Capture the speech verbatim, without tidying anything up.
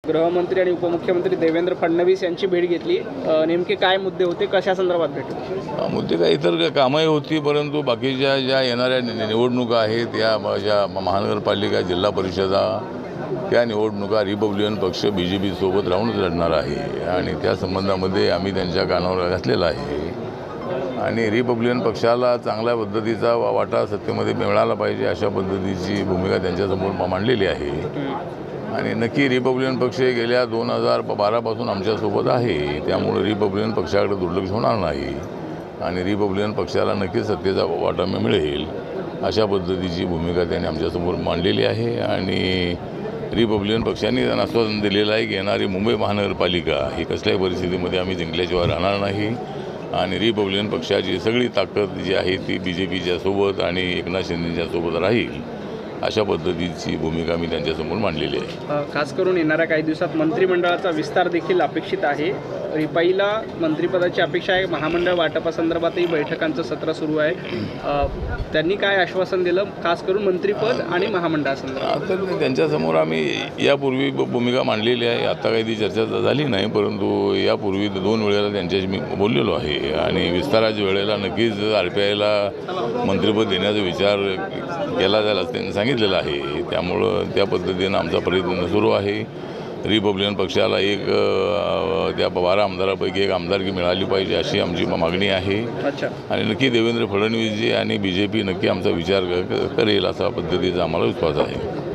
गृहमंत्री आणि उपमुख्यमंत्री देवेंद्र फडणवीस यांची भेट घेतली। नेमके काय मुद्दे होते, कशा संदर्भात भेट होती? मुद्दे काय इतर कामही होती, परंतु बाकीच्या ज्या येणाऱ्या निवडणुका आहेत या ज्या महानगरपालिका जिल्हा परिषदा त्या निवडणुका रिपब्लिकन पक्ष बी जे पी सोबत राहूनच लढणार आहे आणि त्या संबंधामध्ये आम्ही त्यांच्या कानावर घातलेला आहे आणि रिपब्लिकन पक्षाला चांगल्या पद्धतीचा वाटा सत्तेमध्ये मिळाला पाहिजे अशा पद्धतीची भूमिका त्यांच्यासमोर मांडलेली आहे आणि नक्की रिपब्लिकन पक्ष गेल्या दोन हजार बारापासून आमच्यासोबत आहे, त्यामुळे रिपब्लिकन पक्षाकडे दुर्लक्ष होणार नाही आणि रिपब्लिकन पक्षाला नक्कीच सत्तेचा वाटा मिळेल अशा पद्धतीची भूमिका त्यांनी आमच्यासमोर मांडलेली आहे आणि रिपब्लिकन पक्षाने त्यांना आश्वासन दिलेलं आहे की येणारी मुंबई महानगरपालिका ही कसल्याही परिस्थितीमध्ये आम्ही जिंकल्याशिवाय राहणार नाही आणि रिपब्लिकन पक्षाची सगळी ताकद जी आहे ती बी जे पीच्या सोबत आणि एकनाथ शिंदेच्या सोबत राहील अशा पद्धतीची भूमिका मी त्यांच्यासमोर मांडलेली आहे। खास करून येणाऱ्या काही दिवसात मंत्रिमंडळाचा विस्तार देखील अपेक्षित आहे। रिपाईला मंत्रिपदाची अपेक्षा आहे। महामंडळ वाटपासंदर्भातही बैठकांचं सत्र सुरू आहे। त्यांनी काय आश्वासन दिलं खास करून मंत्रिपद आणि महामंडळासंदर्भात? तर त्यांच्यासमोर आम्ही यापूर्वी भूमिका मांडलेली आहे। आता काही ती चर्चा झाली नाही, परंतु यापूर्वी दोन वेळेला त्यांच्याशी मी बोललेलो आहे आणि विस्ताराच्या वेळेला नक्कीच आर पी आयला मंत्रिपद देण्याचा विचार केला जाईल असं त्यांनी सांगितलेलं आहे। त्यामुळं त्या पद्धतीनं आमचा प्रयत्न सुरू आहे। रिपब्लिकन पक्षाला एक त्या बारा आमदारापैकी एक आमदारकी मिळाली पाहिजे अशी आमची मागणी आहे आणि नक्की देवेंद्र फडणवीसजी आणि बी जे पी नक्की आमचा विचार करेल असा पद्धतीचा आम्हाला विश्वास आहे।